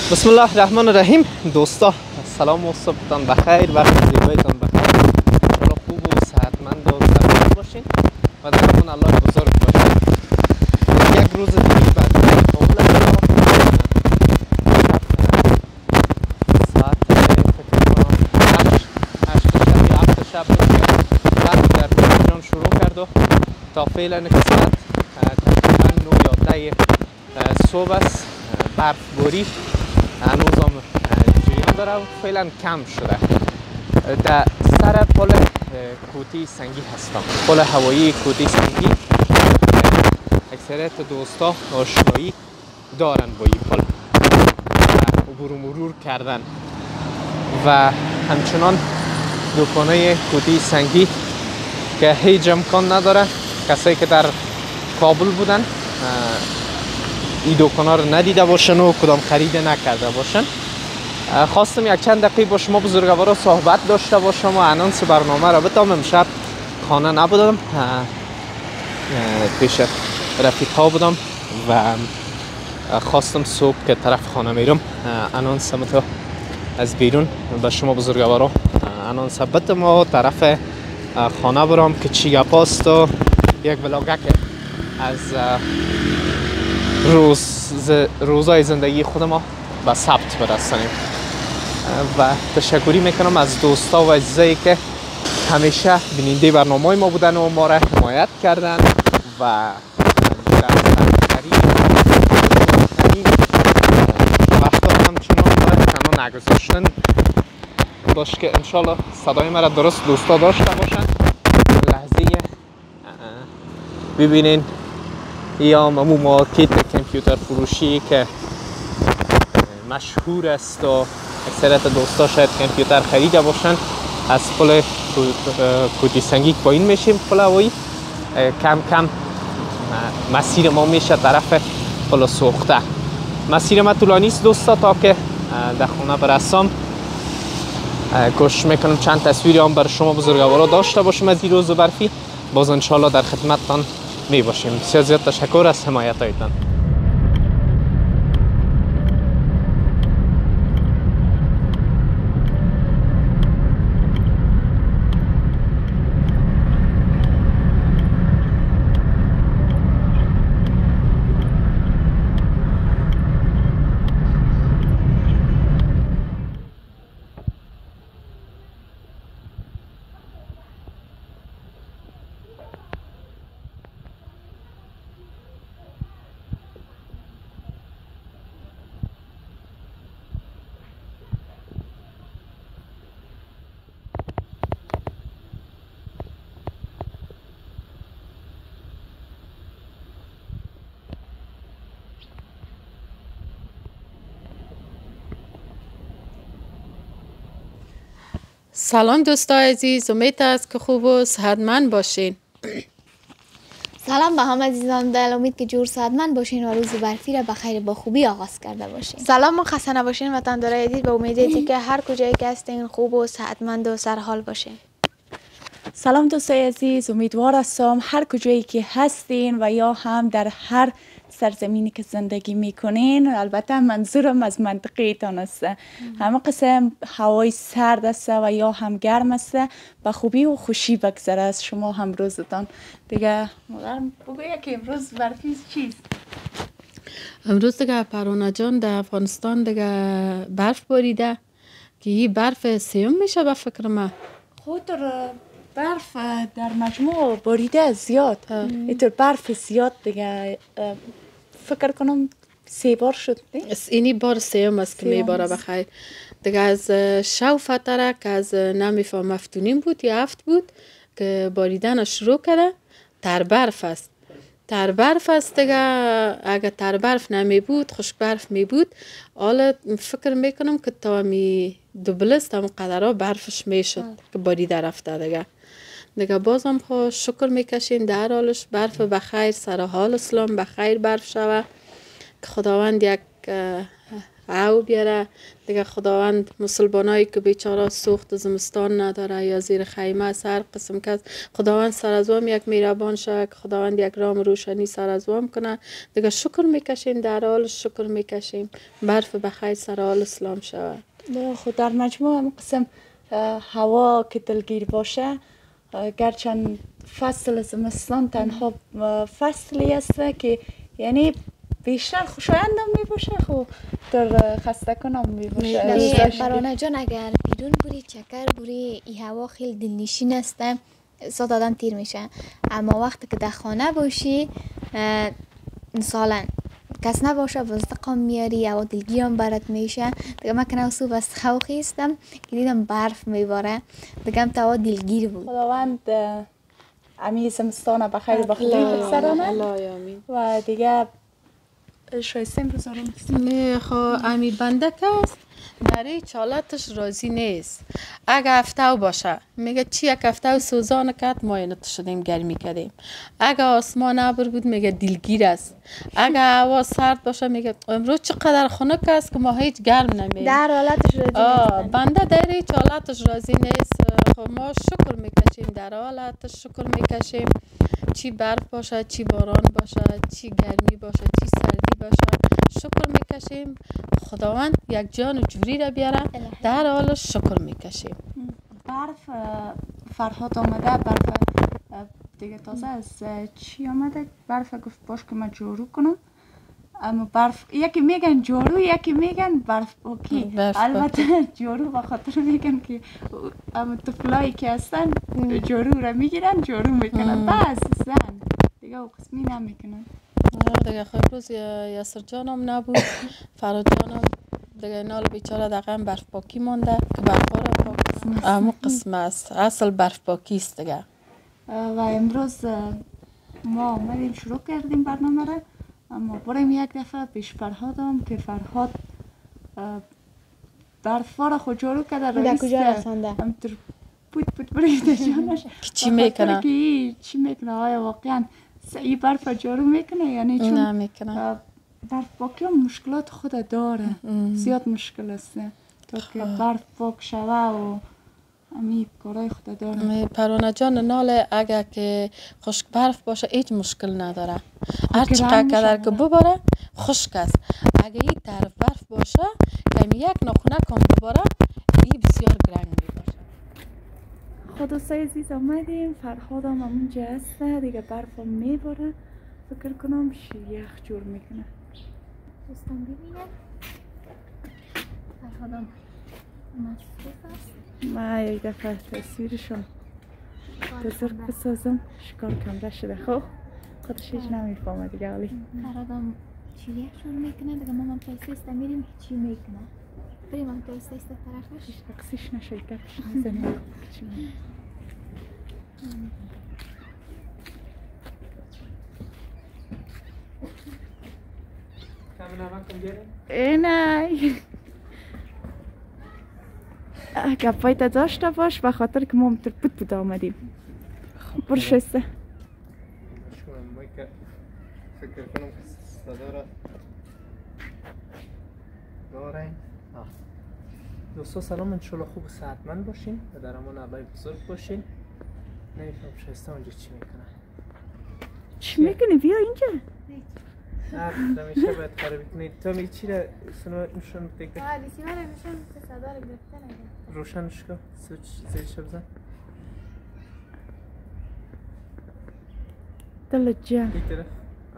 بسم الله الرحمن الرحیم. دوستا سلام و صبحتان بخیر، وقت زیبایتان بخیر. حالا خوب و صحتمند و سلامت باشین و در امان الله بزرگ باشین. یک روز دیگه بعد کابل هستم. ساعت فکر کنم 8 شب بعد در تهران شروع کرد و تا فعلا که ساعت تقریبا 9 یا 10 صبح است. برفباری هنوز هم جریان داره و فعلا کم شده. در سر پل کوتی سنگی هستم، پل هوایی کوتی سنگی. اکثریت دوستا آشنایی دارن با این پل، عبور و مرور کردن و همچنان دکانه کوتی سنگی که هیچ امکان نداره کسایی که در کابل بودن این دکان‌ها رو ندیده باشن و کدام خرید نکرده باشن. خواستم یک چند دقیقه با شما بزرگوارا صحبت داشته باشم و انانس برنامه را بدم. امشب خانه نبودم، پیش رفیق‌ها بودم و خواستم صبح که طرف خانه میرم انانس تو از بیرون به شما بزرگوارا انانس بدم و طرف خانه برم که چی گپاست و یک ولاگه که از روزای زندگی خود ما به ثبت برسانیم. و تشکری میکنم از دوستا و عزیزایی که همیشه بیننده برنامه ما بودن و ما را حمایت کردن و در سخت‌ترین وقتا همچنان ما را تنها نگذاشتن. باش که انشالله صدای ما را درست دوستا داشته باشن. لحظه ببینین یا ممو مارکت کامپیوتر فروشی که مشهور است و اکثریت دوستا شاید کامپیوتر خریده باشن. از پل کوتی سنگی پایین میشیم پل هوایی، کم کم مسیر ما میشه طرف پل سوخته. مسیر ما طولانی است دوستا تا که در خونه برسم. کوشش میکنم چند تصویری هم بر شما بزرگوارا داشته باشم از این روز برفی. باز انشالله در خدمتتان می باشیم. بسیار زیاد تشکر از حمایتایتان. سلام دوستای عزیز، امید است که خوب و صحتمند باشین. سلام به همه عزیزان، دل امید که جور صحتمند باشین و روز برفی را بخیر با خوبی آغاز کرده باشین. سلام و خسته نباشین و تندرای عزیز، به امید که هر کجایی که هستین خوب و صحتمند و سرحال باشین. سلام دوستای عزیز، امیدوار هستم هر کجایی که هستین و یا هم در هر سرزمینی که زندگی میکنین، البته منظورم از منطقه ایتان است، همه قسم هوای سرد است و یا هم گرم است، به خوبی و خوشی بگذره از شما هم روزتان. دیگه مادرم بگویه که امروز برفی چیست؟ امروز دیگه پروانه جان در افغانستان دیگه برف باریده که این برف سیوم میشه به فکر من. خود برف در مجموع باریده زیاد، اینطور برف زیاد دیگه فکر کنم 3 بار شد. اینی بار سیوم است که میباره بخیر دیگه. از شو فتره که از نمیفهم مفتونین بود یا هفت بود که باریدن شروع کرده. تر برف است، تر برف است دیگه. اگر تر برف نمی بود، خشک برف می بود، حالا فکر میکنم که تا می دوبلست هم قدرها برفش میشد که باریده رفته دیگه. دیگه بازم خو شکر میکشیم در حالش برف بخیر، سر حال اسلام بخیر برف شوه که خداوند یک که او بیاره دیگه. خداوند مسلمانایی که بیچاره سوخت زمستان نداره یا زیر خیمه سر قسم کس، خداوند سر از وام یک میربان شد، خداوند یک رام روشنی سر از وام کنه دیگه. شکر میکشیم، در حال شکر میکشیم برف بخیر سر حال اسلام شود. خود در مجموع هم قسم هوا که دلگیر باشه، گرچند فصل زمستان تنها فصلی است که یعنی بیشتر خوشایند هم می باشه، خب در خسته کنم می باشه. فرانه جان اگر بیرون بوری چکر بوری ای هوا خیلی دلنشین است، ساعت آدم تیر میشه. اما وقتی که در خانه باشی مثلا کس نباشه وزدقام میاری هوا دلگیر هم برات میشه دیگه. من کنه صبح از خواه خیستم که دیدم برف میباره دیگه، هم هوا دلگیر بود. خداوند امی زمستان بخیر بخیر بگذرانه و دیگه شایسته امروز آرام است. نه خو امی بنده کس نری چالتش راضی نیست. اگه هفته باشه میگه چی یک هفته سوزان کرد ما اینو شدیم گرمی کردیم. اگه آسمان ابر بود میگه دلگیر است. اگه هوا سرد باشه میگه امروز چقدر خنک است که ما هیچ گرم نمیگیم. در حالتش راضی نیست. بنده در هیچ حالتش راضی نیست. خب ما شکر میکشیم، در حالتش شکر میکشیم. چی برف باشه، چی باران باشه، چی گرمی باشه، چی سردی باشه، شکر میکشیم. خداوند یک جان و جوری را بیاره، در حالش شکر میکشیم. برف فرهاد آمده، برف دیگه تازه از چی آمده؟ برف گفت باش که من جارو کنم. اما برف یکی میگن جارو، یکی میگن برف پاکی. البته جارو به خاطر میگن که اما طفلایی که هستن جارو را میگیرن جارو میکنن، بس زن دیگه او قسمی نمیکنن دیگه. خب روز یاسر جانم نبود، فراد جانم دیگه نال بیچاره دقیقا برف پاکی مانده که برفا را پاک اما قسم است، اصل برف پاکی است دیگه. و امروز ما آمدیم شروع کردیم برنامه را، اما بریم یک دفعه پیش فرهادم که فرهاد برفا را خود جارو کرده رئیس کجا رسانده؟ همطور بود بریده جانش چی میکنه؟ چی میکنه؟ آیا واقعا ای برف جارو میکنه یا نه؟ چون نمیکنه. برف پاکی هم مشکلات خود داره، زیاد مشکل است تا که برف پاک شوه و امی کارای خود داره. پرونه جان ناله اگر که خشک برف باشه هیچ مشکل نداره، هر چقدر که بباره خشک است. اگر این طرف برف باشه که یک ناخونه کم بباره این بسیار گرنگ میباشه. خود دوستای عزیز آمدیم، فرهاد هم همونجا هست دیگه، برف هم میباره، فکر کنم یخ جور میکنه. دوستان ببینید فرهاد هم مصروف است. ما یک دفعه تصویرشون بزرگ بسازم، شکار کمره شده. خب خودش هیچ نمیفهمه دیگه. ولی فرهاد هم چیلیه شروع میکنه دیگه. ما هم تایسته میریم چی میکنه. بریم هم تایسته طرفش عکسش نشد گپش نزنیم. نه گپایت داشته باش به خاطر که ما تر بود آمدیم. برو شسته فکر کنم که صدا را داریم. دوستا سلام، انشالله خوب و صحتمند باشین و در امان الله بزرگ باشین. نمیفهم شایسته اونجا چی میکنه. چی میکنی؟ بیا اینجا. همیشه باید خرابی کنید. تو می چی را نشون دیگه؟ دیسیما را نشون که صدا را گرفته نگه. روشنش کن، زیرش بزن. دلت جمع. این طرف؟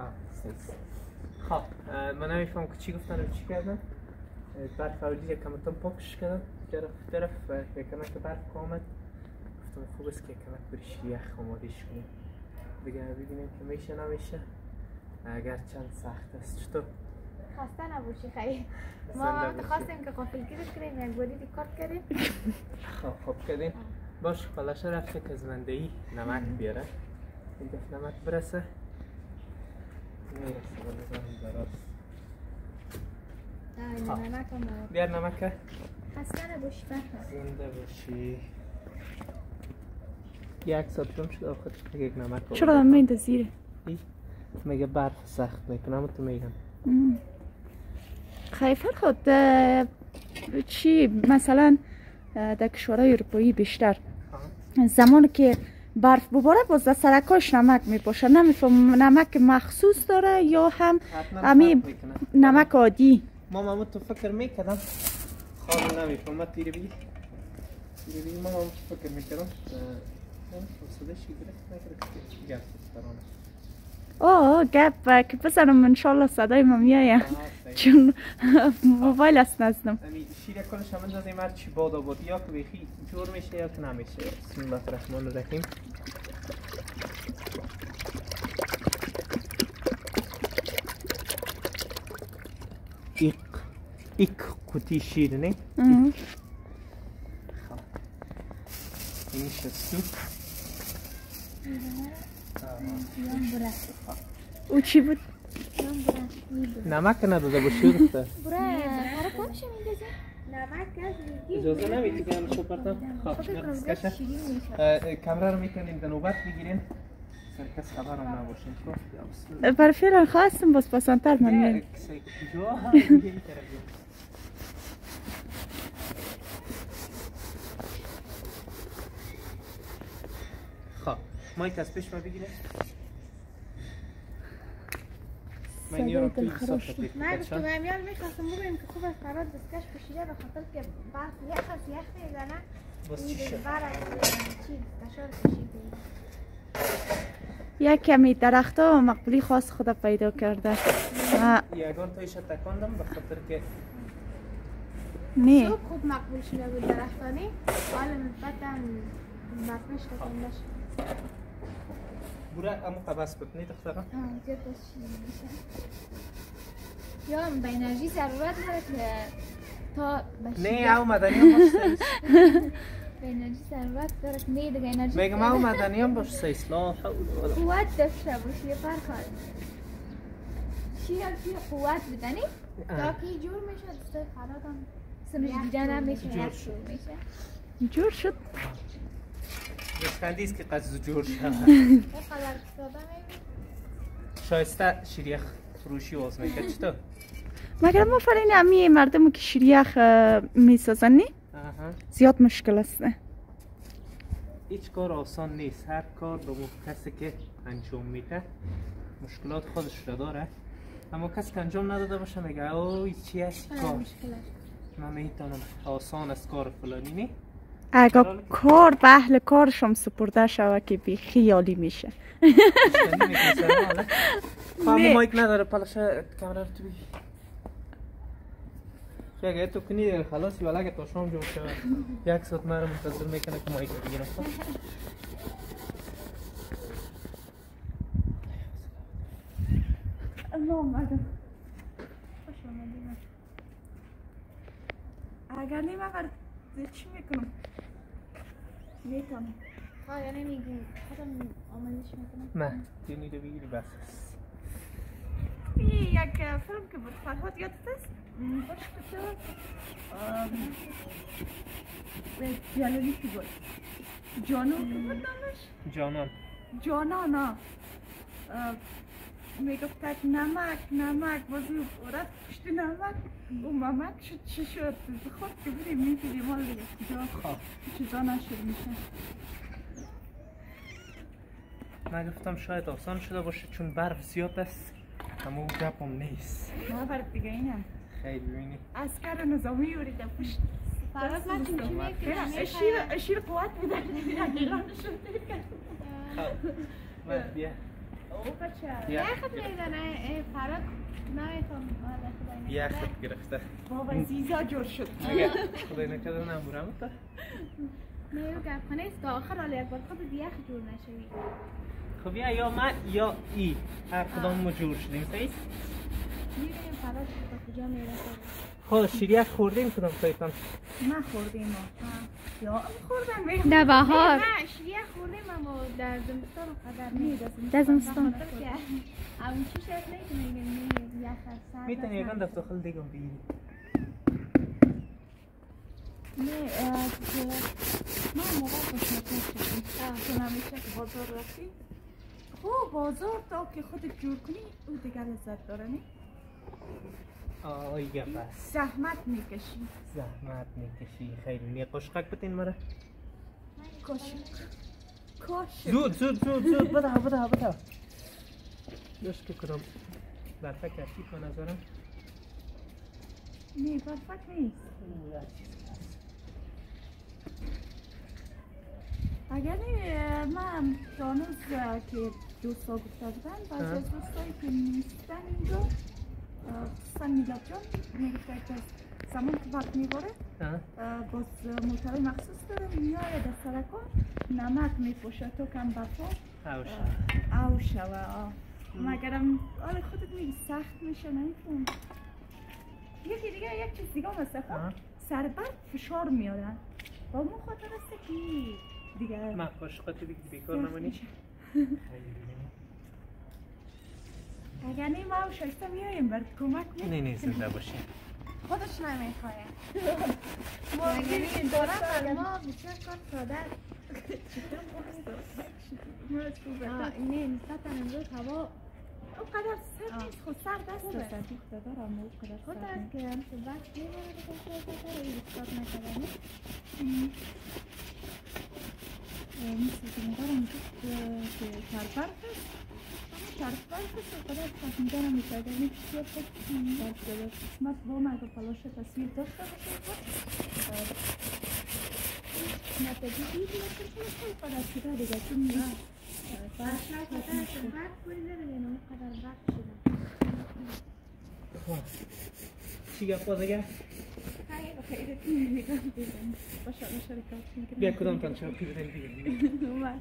خب من نمیفهم که چی گفتن و چی کردن. برف اولی کمتون پاکش کردم، طرف کمک برف آمد. گفتم خوب است که کمک بریش یخ آمادش کنیم دیگه، ببینیم که میشه نمیشه. اگر چند سخت است. چطور؟ خسته نباشی خیلی. ما خواستیم که غافلگیرش کنیم، یک باری کار کردیم. خوب کردیم. باش خلاصه رفته که از مندهی نمک بیاره. این دفعه نمک برسه. میرسه بلزارم دراز. بیار نمکه. خسته نباشی فرهاد. زنده باشی. یک ساعت جمع شد آخر یک نمک آورد. چرا همه این زیره؟ میگه برف سخت میکنم تو میگم. خیلی فرخود چی مثلا در کشورهای اروپایی بیشتر زمان که برف بباره باز در سرکاش نمک میپاشه، نمیفهم نمک مخصوص داره یا هم امی نمک عادی. ماما تو فکر میکردم خواهد نمیفهم تیره بگی ماما تو فکر میکردم صدایشی گرفت نکرد گفت برانه گپ که بزنم انشالله صدای ما میایه چون موبایل است نزدم. شیر کنش هم اندازیم هر چی باد آباد یا که بخی جور میشه یا که نمیشه. بسم الله الرحمن الرحیم. ایک قوطی شیر نه؟ این شستو او چی بود؟ نمک نداده باشی دختر برای کنش میندازی؟ اجازه نمیدی که همشو پرتم خب نقص کامرا رو میتونیم در نوبت بگیریم سرکس خبر هم نباشیم برای فعلا خواستم باز پسندتر من میرم خب مایک از پیش ما بگیره من یارم توی صفحه پیش من تو میان میخواستم بگویم که خوب از فراد دستکش پوشیده به خاطر که برف یخ میزنه باز چی شد؟ یک کمی درخت ها مقبولی خاص خود پیدا کرده یکان تایش تکاندم به خاطر که نه صبح خوب مقبول شده بود درختانی حالا بعدم برفش تکانده شد برای امو قبض بکنی دخترم زیاد باز شیرین میشه یا به انرژی ضرورت داره که تا نه او مدنی هم باش سیست به انرژی ضرورت داره که نه دیگه انرژی میگم او مدنی هم باش سیست لا حول ولا قوت داشته باشی فرق چی قوت بدنی تا که جور میشه دوستای فرادم سمش دیدن هم میشه جور میشه جور شد بسکندیست که قصد جور شد قلر دادن شایسته شیریخ فروشی واز میکرد چطور؟ مگر ما فرین امی مردم که شیریخ میسازن نی؟ زیاد مشکل است نه؟ هیچ کار آسان نیست هر کار به کسی که انجام میده مشکلات خودش را داره اما کسی که انجام نداده باشه میگه اوه چی هستی کار من میتونم آسان است کار فلانی نی؟ اگه کار به اهل کارشم سپرده شوه که بی خیالی میشه خواهم مایک نداره پلشه کامرا رو تو بگی اگه تو کنی خلاصی ولی اگه تا شام جمع شود یک ساعت من رو منتظر میکنه که مایک رو بگیرم الله آمدم خوش آمدیم اگر نیم اگر چی میکنم میتونم یعنی میگو خودم آمدش میکنم نه تینی رو بگیری بس یک فیلم که بود فرهاد یادت است؟ باش کتاب جلالی که بود جانان که بود نامش؟ جانان میگفتد نمک بازی رفت پشت نمک او ممک شد چی شد خود که بودیم میتونیم مال دیگه کجا چیزا نشد میشه من گفتم شاید آسان شده باشه چون برف زیاد است اما اون گپ هم نیست ما برف دیگه اینم خیلی ببینی عسکر نظامی یوریده پشت فراد من چون چی میکنم اشیر قوت میدن یکیلان شده خب بیا او بچه یخت میزنه فراد نمیفهم یخت گرفته بابا زیزا جور شد خدای نکرده نمورم تا میرو گپ خانه است تا آخر حالا یک بار خود یخ جور نشوی خب یا من یا ای هر کدام ما جور شدیم صحیح؟ میریم فراد تا کجا میره خب شیریک خوردیم کدام سایتان؟ ما خوردیم یا خوردم در بهار نه شیریه خوردیم اما در زمستان قدر نیست در زمستان اون چی شد نمیدونم یخ هست میتونی یکان دفت داخل دیگم بگیری نه ما موقع خوشمت نشدیم چون همیشه که بازار رفتیم خب بازار تا که خودت جور کنی او دیگر لذت داره نی؟ آیه بس زحمت میکشی. زحمت میکشی خیلی نیه قشقک بتین مره کاش زود بده دوست که کدام برفک رسید به نظرم نه برفک نیست. اگر من دانوز که دوستا گفته بودن بعضی از دوستایی که نیستن اینجا خصوصا میلاد جان میگفته که زمان که وقت میباره باز موتر مخصوص داره میایه در سرکار نمک میپوشه تو کم بفا او شوه مگرم آره خودت میگی سخت میشه نمیتون. یکی دیگه یک چیز دیگه هم هسته خب سربرد فشار میارن با مو خاطر هسته که دیگه من قشقاتی بیکار نمانی اگر نیم او شایسته میاییم برد کمک میکنیم. نه زنده باشه خودش نمیخواه. اگر دارم ما بسیار کار ساده نه نسبتا امروز هوا اونقدر سرد نیست خود سرد است سردی دارم اونقدر خود است که هم وقت میباره به کسی بسیار این استاد نکردنی مثل که میدارم که چربرف است چربرف است اونقدر فهمیدن هم میکرده این بسیار خود برف داره قسمت با مرد و پلاش تصویر داشته باشه نتیجه دیدی خیلی قدر شده دیگه چون نیست وقت پوری نمیدین اون قدر وقت شده چی گفت باز اگر؟ خیلی نگاه دیدم باشه بیا کدام تن چرا پیردن بیگم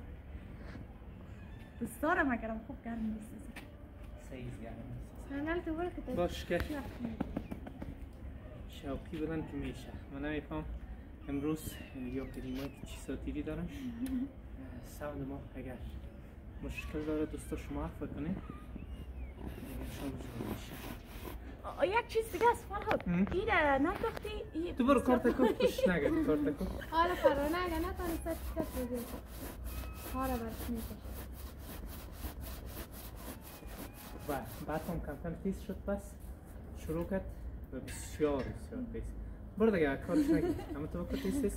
دوست دارم اگرم خوب گرم نیست سیز گرم سنال تو برو که باش که شوقی بلند که میشه من نمیفهم امروز یا کریمایی که چی ساتیری دارم ساوند ما اگر مشکل داره دوستا شما عفو کنید شما بزرگ میشه یک چیز دیگه است فرهاد این نداختی تو برو کارت کن خوش نگه کارت کن حالا فرانه اگه نکنی سر بگیر حالا برش میکشه و بعد هم کم کم تیز شد پس شروع کرد و بسیار تیز برو دیگه کارش نگه اما تو بکن تیز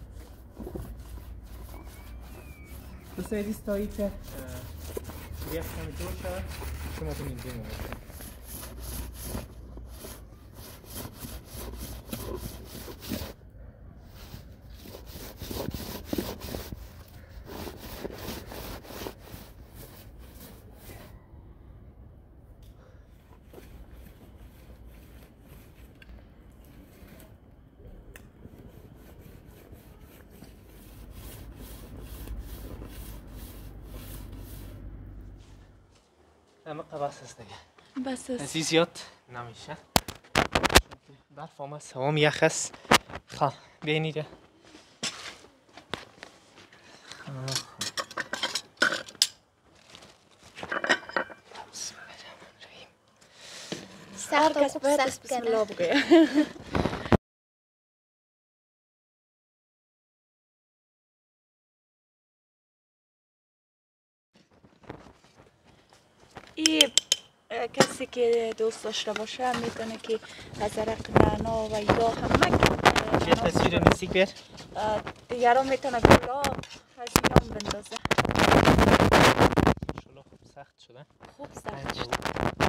دوستان دیست تایی که بیخ کمی جور شود شما کنید دیمو اما قباس است دیگه بس ازی زیاد نمیشه برف آمد سوام یخ است خواه بینیده سخت خوب سخت کنه این کسی که دوست داشته باشه میتونه که از عرق نعنا و یا همه چه تصویر نزدیک بیار دیگران میتونه گلا از اینا هم بندازه شلو خوب سخت شده خوب سخت شده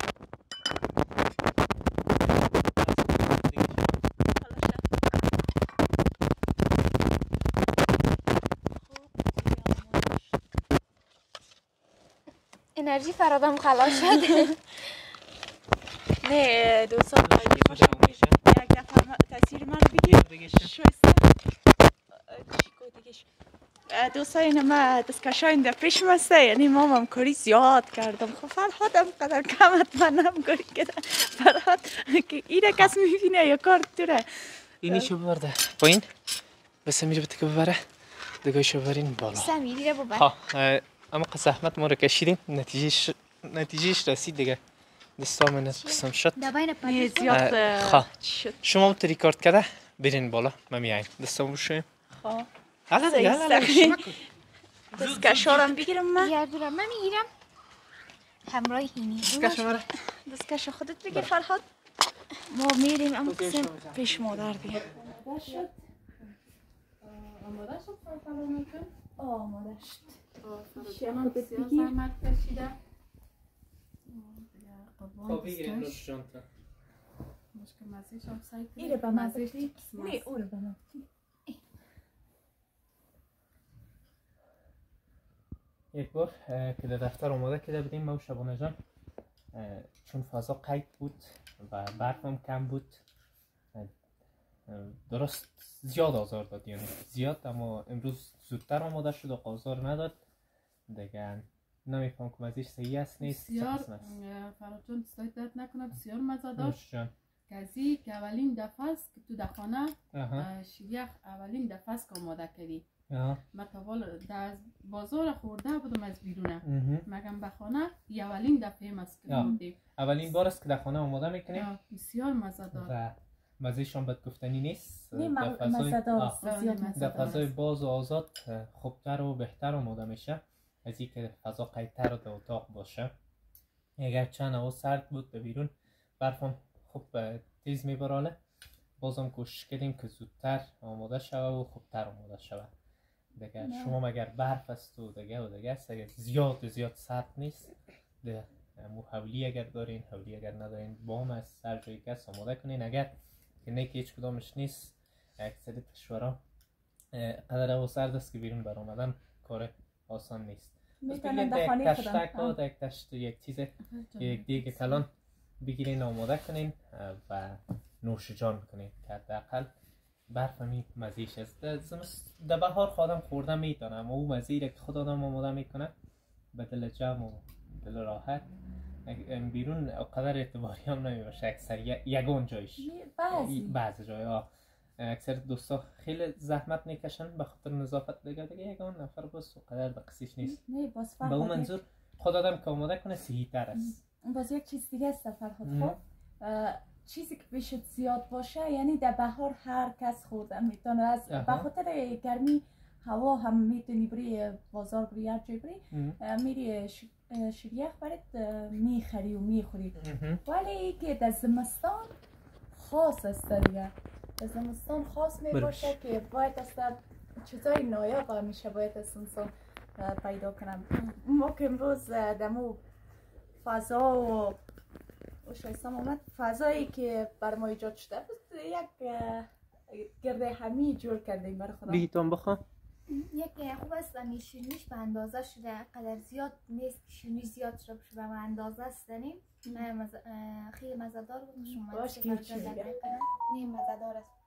انرژی فرادم خلاص شد نه دوستان یک دفعه تصویر من رو بگیر شوسته دوستان این ما دستکشاین در پیش مسته یعنی ما هم کاری زیاد کردم خب فرهاد هم قدر کمت من هم کاری کردم فرهاد که این کس میبینه یا کار توره اینی شو ببرده پایین بس میره بده که ببره دیگه شو ببرین بالا سمیری رو ببر ها اما زحمت ما رو کشیدیم نتیجهش رسید دیگه دستا من قسم شد دباین پاریس زیاد شد شما تو ریکارد کرده برین بالا ما میایم دستا بشویم ها حالا دیگه دستکشارم بگیرم من یادورم من میگیرم همراه هینی دستکش مرا دستکش خودت بگیر فرهاد ما میریم اما قسم پیش مادر دیگه. آماده شد فرفلانو کن؟ آماده شد. شما بسیار زحمت کشیده. خب بگیریم روش جانتا. مشکل مزیش هم سعی کنید. ایره به من بگی؟ نه اوره به من. یک بار که در دفتر آماده کرده بودیم ما و شبانه جان، چون فضا قید بود و برف هم کم بود، درست زیاد آزار داد، یعنی زیاد، اما امروز زودتر آماده شد و آزار نداد دیگه. نمیفهم که مزیش صحیح است نیست. بسیار فراد جان دستای درد نکنه، بسیار مزه داشت. کسی که اولین دفعه است که تو در خانه شیریخ اولین دفعه است که آماده کردی. من تا در بازار خورده بودم از بیرونه، مگم به خانه اولین دفعه است که خوردیم. اولین بار است که در خانه آماده میکنیم. بسیار مزه دار و مزهش هم بد گفتنی نیست. نه مزه دار، زیاد مزه در فضای باز و آزاد خوبتر و بهتر آماده میشه از این که فضا قیدتر و در اتاق باشه. اگر چند هوا سرد بود به بیرون، برف هم خوب تیز میبراله، بازم کوشش کردیم که زودتر آماده شوه و خوبتر آماده شوه دیگه. شما مگر برف است و دیگه است، اگر زیاد سرد نیست ده مو حولی اگر دارین، حولی اگر ندارین بام از سر جایی کس آماده کنین. اگر که نه که هیچ کدامش نیست، اکثر کشورها قدر هوا سرد است که بیرون بر آمدن کار آسان نیست. میتونن در خانه خودم یک چیز یک دیگه کلان بگیرین آماده کنین و نوش جان کنین که حداقل برف می مزیش است. در بهار خودم خورده میتونم، اما او مزیره که خود آدم آماده میکنه به دل جمع و دل راحت، بیرون قدر اعتباری هم نمیباشه. اکثر یگان جایش، بعضی جایها اکثر دوستا خیلی زحمت میکشن به خاطر نظافت دیگه یگان نفر بس و قدر دقیقش نیست. به اون منظور خود آدم که آماده کنه صحیح تر است. باز یک چیز دیگه است فرهاد. خب چیزی که بشه زیاد باشه، یعنی در بهار هر کس خوردن میتونه، از به خاطر گرمی هوا هم میتونی بری بازار بری هر جای بری میری شیریخ برات میخری و میخوری. ولی که در زمستان خاص است دیگه، در زمستان خاص میباشه که باید است چیزای نایاب همیشه باید است انسان پیدا کنم. ما که امروز دمو فضا و شایستم آمد، فضایی که بر ما ایجاد شده بود، یک گرده همی جور کردیم برای خدا. بگیتون بخوام یک خوب است شیرینیش به اندازه شده، قدر زیاد نیست که شیرینی زیاد شده به اندازه است داریم. خیلی مزه‌دار بود. شما باش که چی نیم مزه‌دار است،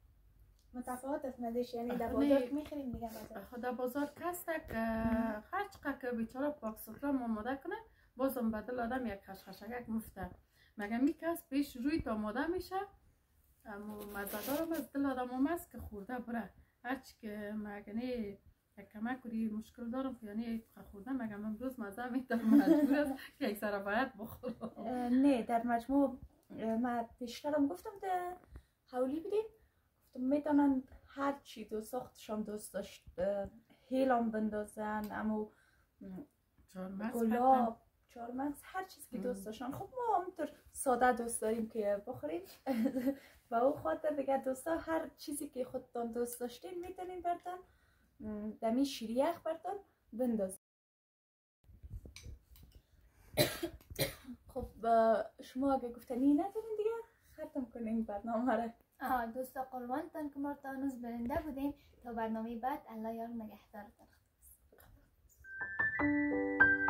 متفاوت است مزه‌ش، یعنی در بازار می‌خریم دیگه مزه. در بازار کستک هر چقدر که بیچاره پاک سوترا آماده کنه، بازم بدل آدم یک خشخشک مفته. مگه می کس پیش روی تا آماده میشه، اما مزه‌دارم از دل آدم هم است که خورده بره. هرچی که مگنه یک کمک کردی مشکل دارم که یعنی خورده مگم امروز مزه میتونم مجبور است که یک سر باید بخورم. نه در مجموع من پیشترم گفتم ده حولی بدیم، گفتم میتونن هر چی دو ساختشان دوست داشت، هیلم بندازن، اما گلاب چارمغز هر چیز که دوست داشتن. خب ما همونطور ساده دوست داریم که بخوریم و او خاطر دیگه دوستا هر چیزی که خودتان دوست داشتین میتونین بردن دمی شیریخ بردن بندازن. خب شما اگه گفتنی ندارین دیگه ختم کنین برنامه را. دوستا قربانتان که ما تا هنوز برنده بودین. تا برنامه بعد الله یار نگهدارتان.